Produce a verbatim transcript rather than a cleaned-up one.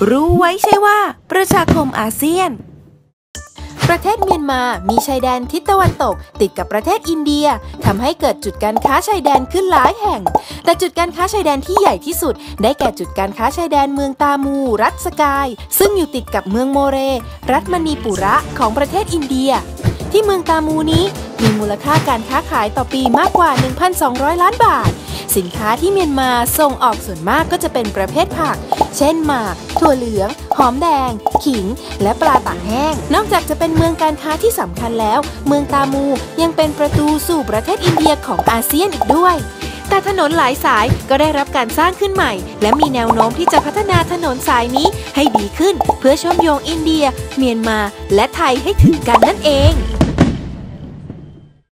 รู้ไว้ใช่ว่าประชาคมอาเซียนประเทศเมียนมามีชายแดนทิศตะวันตกติดกับประเทศอินเดียทำให้เกิดจุดการค้าชายแดนขึ้นหลายแห่งแต่จุดการค้าชายแดนที่ใหญ่ที่สุดได้แก่จุดการค้าชายแดนเมืองตามูรัฐสกายซึ่งอยู่ติดกับเมืองโมเรรัฐมณีปุระของประเทศอินเดียที่เมืองตามูนี้มีมูลค่าการค้าขายต่อปีมากกว่า หนึ่งพันสองร้อย ล้านบาทสินค้าที่เมียนมาส่งออกส่วนมากก็จะเป็นประเภทผักเช่นหมากถั่วเหลืองหอมแดงขิงและปลาตากแห้งนอกจากจะเป็นเมืองการค้าที่สำคัญแล้วเมืองตามูยังเป็นประตูสู่ประเทศอินเดียของอาเซียนอีกด้วยแต่ถนนหลายสายก็ได้รับการสร้างขึ้นใหม่และมีแนวโน้มที่จะพัฒนาถนนสายนี้ให้ดีขึ้นเพื่อเชื่อมโยงอินเดียเมียนมาและไทยให้ถึงกันนั่นเอง